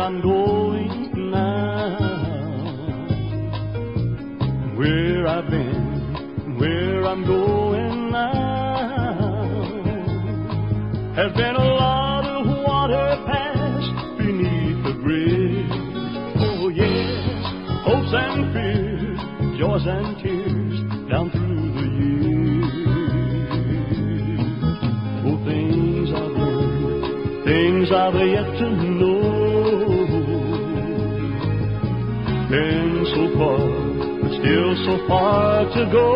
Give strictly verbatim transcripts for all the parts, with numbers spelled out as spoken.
I'm going now, where I've been, where I'm going now. Has been a lot of water passed beneath the bridge. Oh yes, hopes and fears, joys and tears down through the years. Oh, things I've learned, things I've yet to know. Been so far, but still so far to go.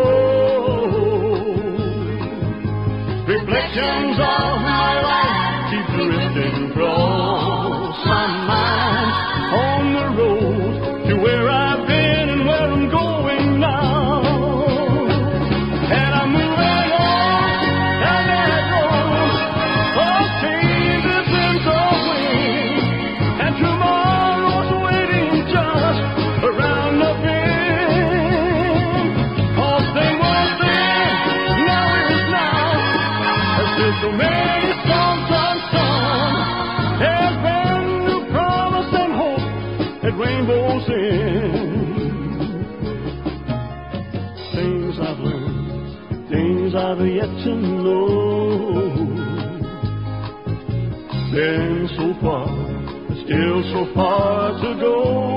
Reflections of my life keep drifting across my mind on the road to where I've been and where I'm going now. And I'm moving on down that road of changes and of wings, and tomorrow's waiting just around the bend. All thing was then, now is now. There's so many songs unsung. There's been new promise and hope that rainbows end. Things I've learned, things I've yet to know. Been so far, but still so far to go.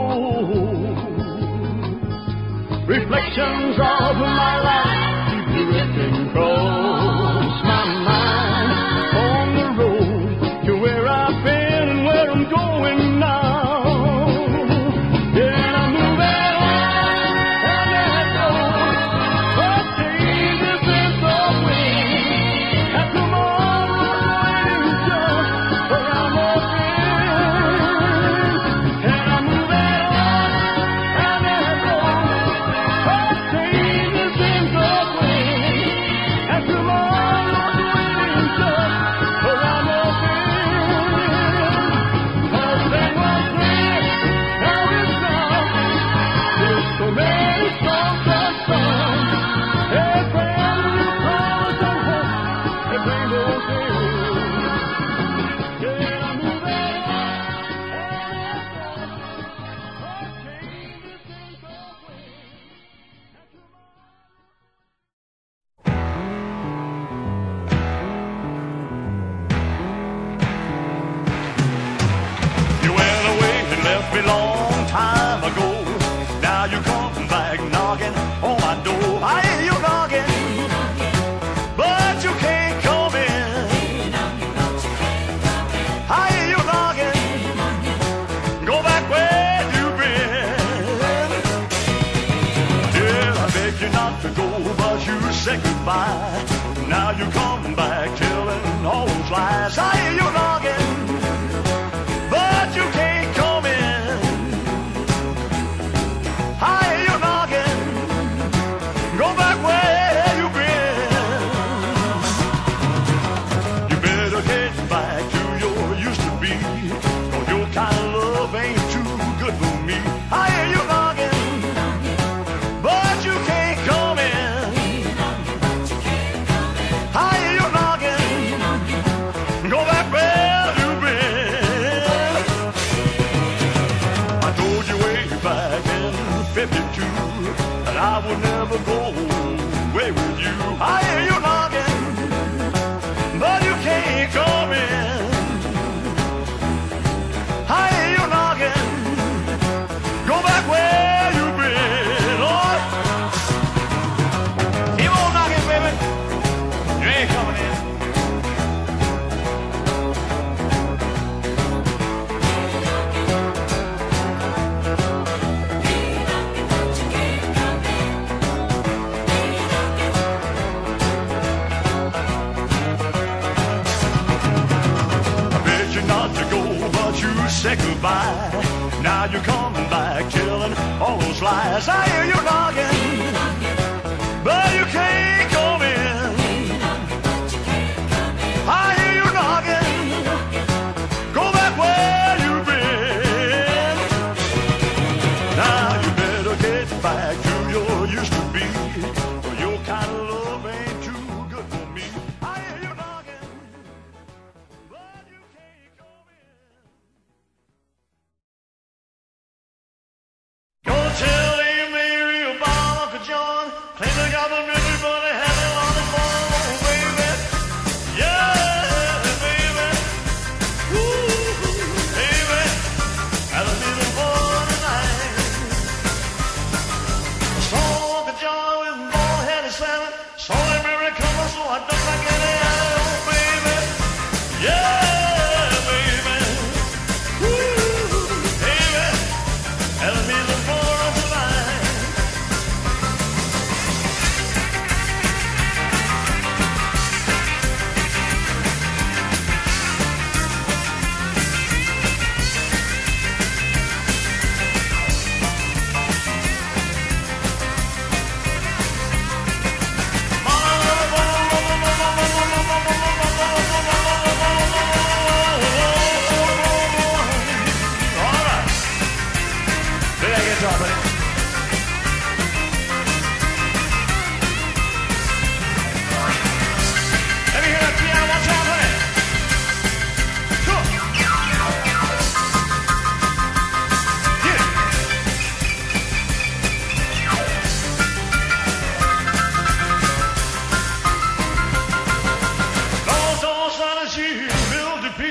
Reflections of my life keep drifting across my mind on the road to where I've been and where I'm going now. Yeah, I'm moving on down that road of changes and of wings, and tomorrow's waiting just around the bend. And I'm moving on down that road of changes and of wings, and tomorrow's waiting just around the bend. All thing was then, now is now. There's so many songs unsung. There's brand new promise and hope that rainbows end. Yeah, I'm moving on of changes and of wings, and you went away and left me long time ago. Now you come back knocking on my door. I hear you knocking, but you can't come in. I hear you knocking, go back where you've been. Yeah, I begged you not to go, but you said goodbye. Now you come back telling all those lies. I hear you knocking, but you can't come in. I hear you knocking, go back where you've been. You better get back to your used to be, 'cause your kind of love ain't too good for me. I hear you knocking, but you can't come in. I hear you knocking, go back where you've been. I told you way back in fifty-two that I would never go away with you. I hear you knocking, but you can't come in. I hear you knocking, go back where you've been. Lord, keep on knocking, baby. You ain't coming in. I begged you not to go, but you said goodbye. Now you're coming back telling all those lies. I hear you knocking, but you can't come in. I hear you knocking, go back where you've been. Now you better get back to your used to be, for your kind of love ain't too good for me. I hear you knocking.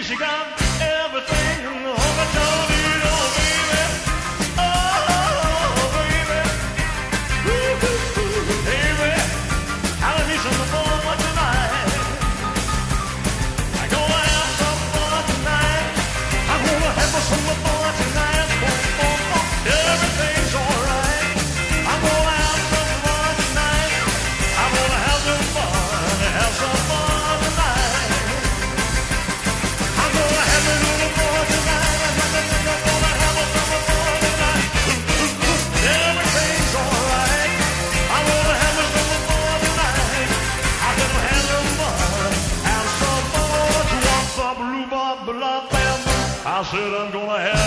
she got everything in the honky tonk need, oh baby, oh baby, ooh, ooh, ooh, baby, have me some fun tonight. I'm gonna have some fun tonight. I'm gonna have some fun tonight. Oh, oh, oh, everything's alright. I'm gonna have some fun tonight. I'm gonna have some fun, have some fun tonight. I'm gonna have a little fun tonight. I'm gonna have a little fun tonight. Everything's alright. I'm gonna have a little fun tonight. I'm gonna have some fun, have some fun. You want some rhubarb, blah, blah, blah. I said I'm gonna have